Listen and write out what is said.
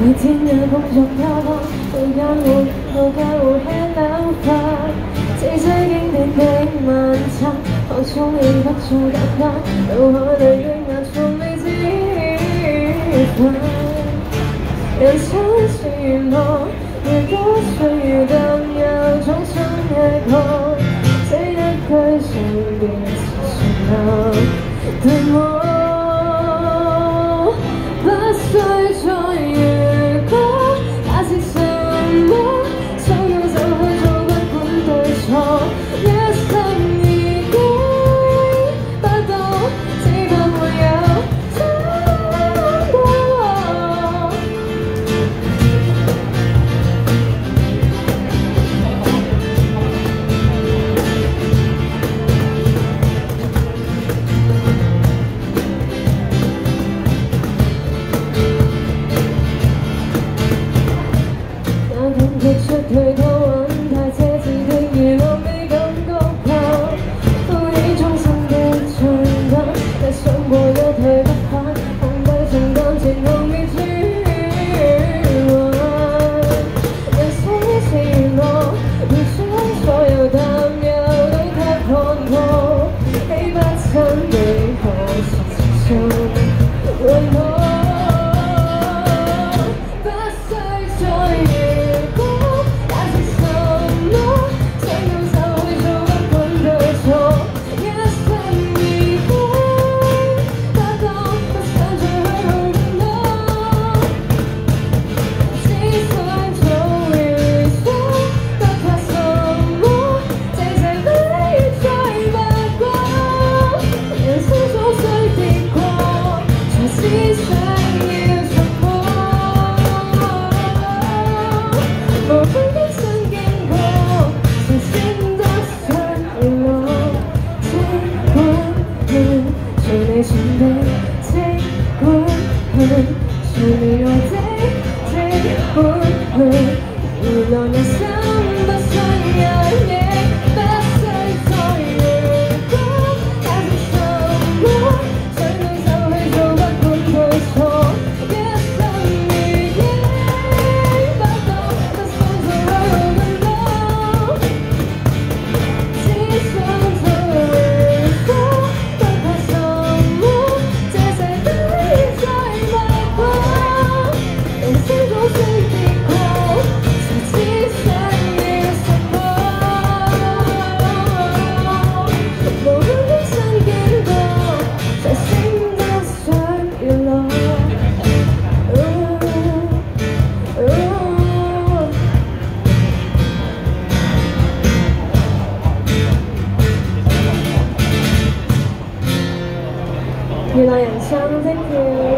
每天的工作漂泊，去間活路街會吃兩飯，仔細經典的晚餐，放鬆已不再簡單，腦海裏的眼從未知返。人生是娛樂，如果歲月淡有種新嘅歌，這一句上別是什麼？對我不需再如果，假設什麼想要就去做，不管對錯，一生已經不到，只怕沒有錯過。踢出退拖穩，太奢侈的娛樂未感覺夠，負起終生的賬單，一想過一去不返，放低重擔，前後未轉彎。人生是娛樂，要將所有擔憂都給看破，起不親你可是自信，為我。隨你即管去，隨你愛即管去，娛樂人生不需要亦不需再如果，假設什麼想到就去做，不管對錯，一生已經不到，不想再去好更多，只想做如果。娛樂人生，thank you。